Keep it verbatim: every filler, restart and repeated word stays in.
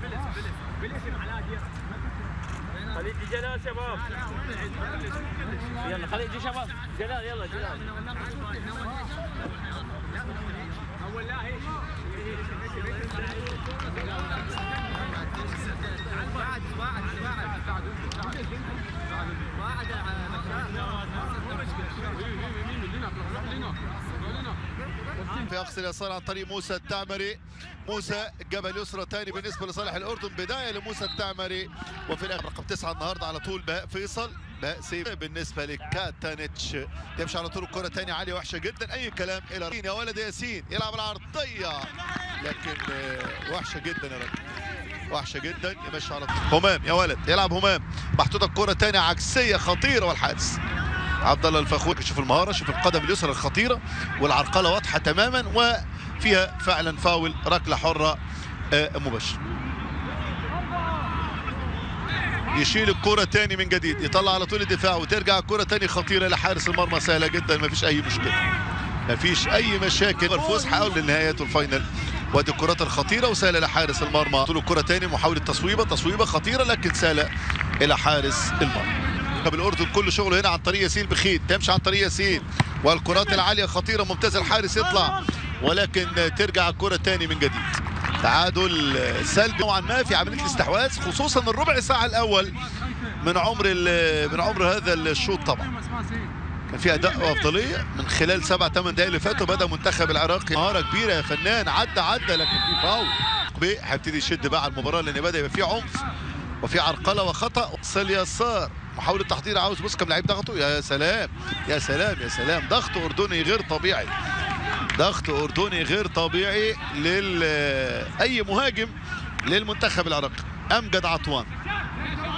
خليج جلال شباب. يلا خليج شباب. جلال يلا جلال. في اقصى اليسار عن طريق موسى التعمري. موسى جبل يسرى ثاني بالنسبه لصالح الاردن. بدايه لموسى التعمري وفي الاخر رقم تسعه النهارده على طول بهاء فيصل. بهاء سيف بالنسبه لكاتانيتش تمشي على طول الكره ثانيه عاليه وحشه جدا. اي كلام الى يا ولد ياسين يلعب العرضيه لكن وحشه جدا يا راجل وحشه جدا. يمشي على طول همام يا ولد يلعب همام محطوطه الكره ثانيه عكسيه خطيره والحارس عبد الله الفخور. شوف المهاره شوف القدم اليسرى الخطيره والعرقله واضحه تماما وفيها فعلا فاول ركله حره مباشره. يشيل الكره تاني من جديد يطلع على طول الدفاع وترجع الكره تاني خطيره لحارس المرمى سهله جدا ما فيش اي مشكله ما فيش اي مشاكل. الفوز حاول للنهايات والفاينل وادي الكرات الخطيره وسهله لحارس المرمى. طول الكره تاني محاوله تصويبه تصويبه خطيره لكن سهله الى حارس المرمى. الاردن كل شغله هنا عن طريق ياسين بخيت تمشي عن طريق ياسين والكرات العاليه خطيره ممتازه. الحارس يطلع ولكن ترجع الكره تاني من جديد. تعادل سلبي نوعا ما في عمليه الاستحواذ خصوصا الربع ساعه الاول من عمر من عمر هذا الشوط. طبعا كان في اداء وافضليه من خلال سبع ثمان دقائق اللي فاتوا. بدا منتخب العراق مهاره كبيره يا فنان عدى عدى لكن في فاول. هيبتدي يشد بقى على المباراه لان بدا يبقى في عنف وفي عرقله وخطا. وصل يسار محاولة تحضير عاوز بوسكم لعيب ضغطه. يا سلام يا سلام يا سلام ضغط أردني غير طبيعي ضغط أردني غير طبيعي لل أي مهاجم للمنتخب العراقي. أمجد عطوان